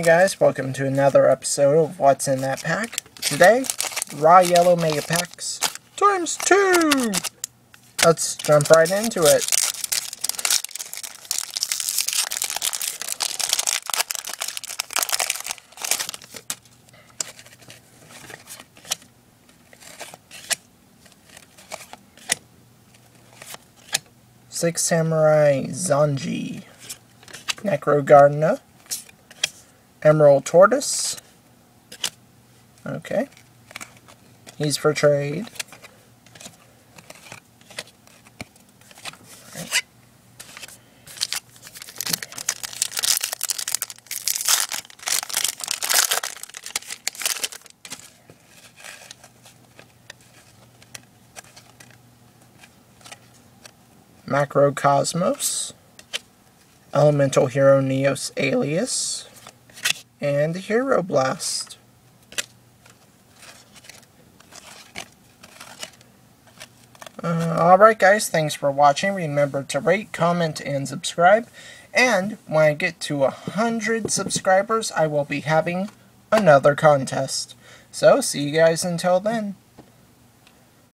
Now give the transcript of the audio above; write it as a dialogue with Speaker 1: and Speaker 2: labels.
Speaker 1: guys, welcome to another episode of What's in That Pack. Today, Raw Yellow Mega Packs ×2! Let's jump right into it. Six Samurai Zanji, Necro Gardener, Emerald Tortoise. Okay. He's for trade. Right. Macrocosmos, Elemental Hero Neos Alias, and Hero Blast. Alright guys, thanks for watching. Remember to rate, comment, and subscribe. And when I get to 100 subscribers, I will be having another contest. So, see you guys until then.